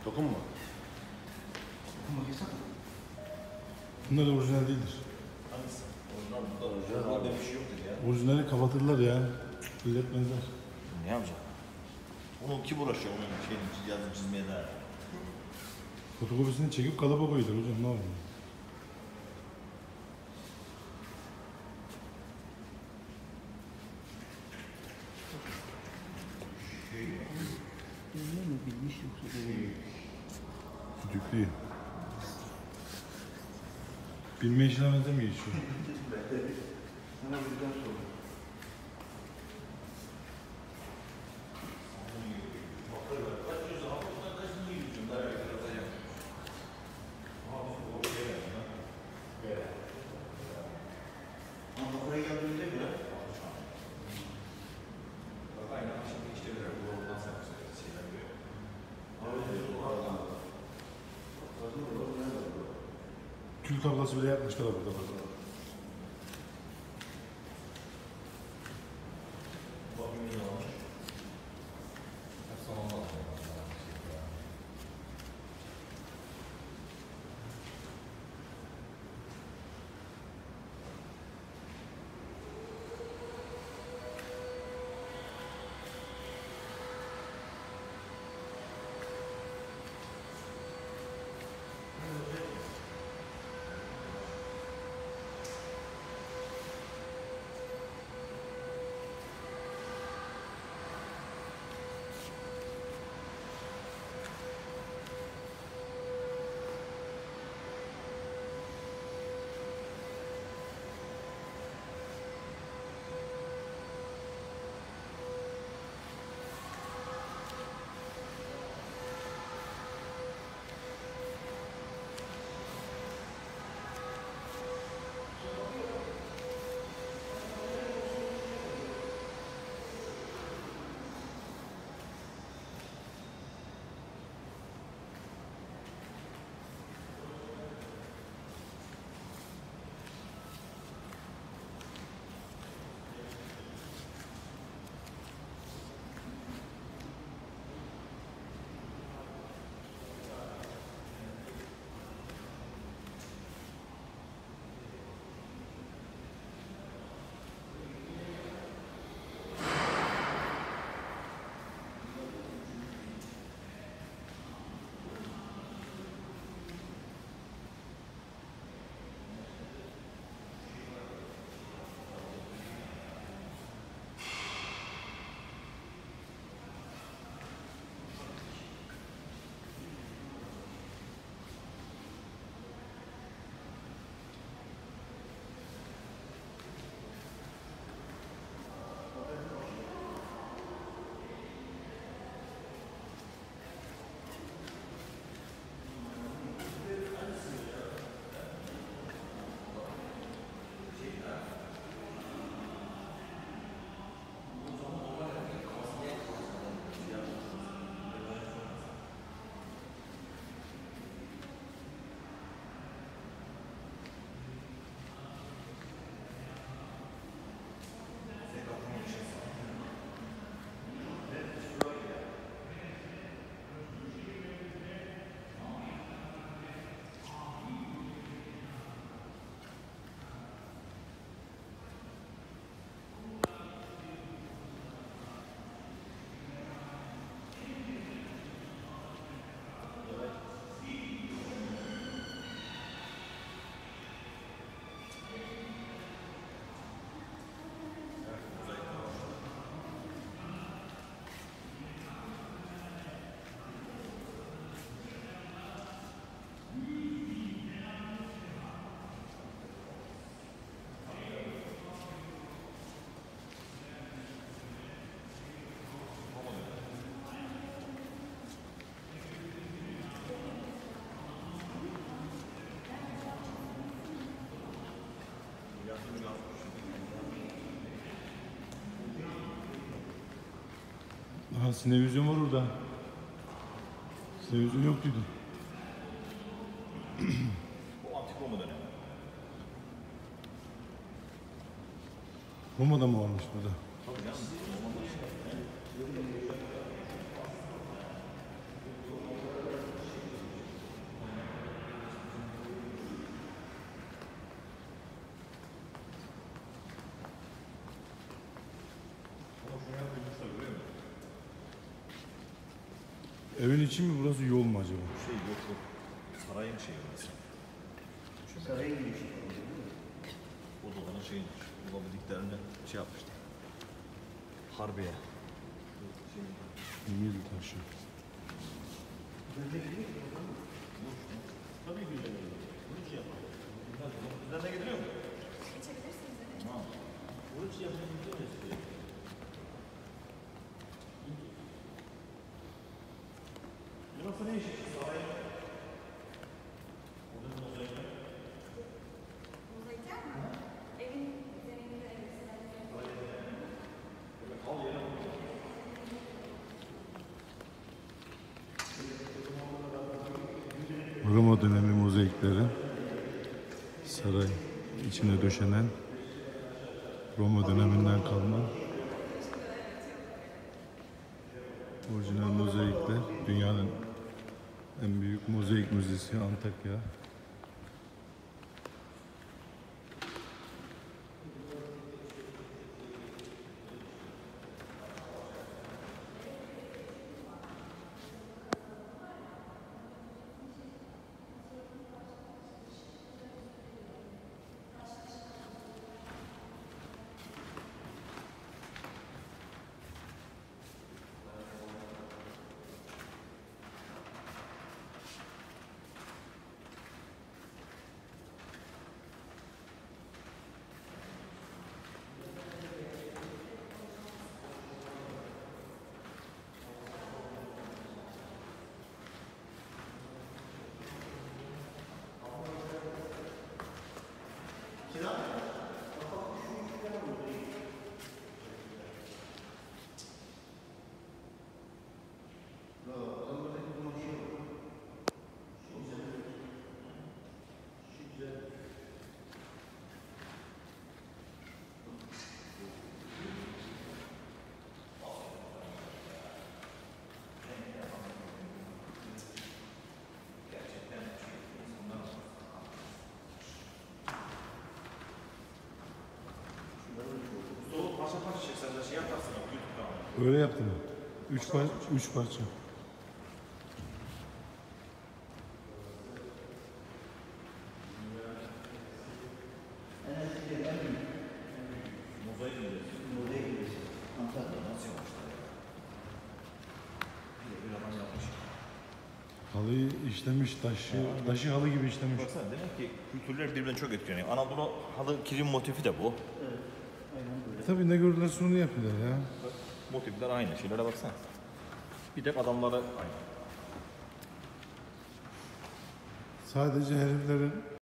Dokun mu? Bunlar orijinal değildir. Hangisi? Orijinal burada orijinal. Orada bir şey yoktur ya. Orijinali kapatırlar ya. Billetmezler. Ne yapacak? Onu kim uğraşıyor onun yazı çizmeye de? Fotokopisini çekip kalıba koydular hocam, ne yapalım? Öyle mi bilmiş yoksa böyle? Düdük değil. Bilme işine benzemiyor geçiyor. Sana birden sonra. Buraya geldiğinde göre Kül tablası bile yapmışlar burada. Aha, sinevizyon var orada. Sinevizyon yok dedi. Bu antik Roma dönemi. Roma'da mı varmış burada? Tabii canım. Roma'da işte. Evin içi mi burası yol mu acaba? Şey yok yok. Sarayın şeyi orası. Saraya girişi. Odaların şeyiymiş. Bulabildiklerini şey yapmışlar. Harbiye. Mil taşı. Tabii güzel olur. Bunu şey yapalım. Bizden de getiriyor mu? İçebilirsiniz. Tamam. Bunu şey yapalım. Burası ne işi? Saray. Burada mozaik var. Mozaikler mi? Evin zemininde evet. Al yere bak. Roma dönemi mozaikleri. Saray içine döşenen Roma döneminden kalma orijinal mozaikler. Dünyanın en büyük mozaik müzesi Antakya. Soğuk parça parça çeksen de şey yaparsın. YouTube'da. Öyle yaptım. Üç parça. Mozaik mi diyorsun? Mozaik girişi. Antalya. Nasıl yapmışlar ya? Bir adam yapmış. Halıyı işlemiş, taşı halı gibi işlemiş. Baksana demek ki kültürler birbirinden çok etkileniyor. Anadolu halı kilim motifi de bu. Evet. Aynen böyle. Tabii ne görürlerse onu yapıyorlar ya. Bak, motifler aynı. Şeylere baksana. Bir tek adamları aynı. Sadece heriflerin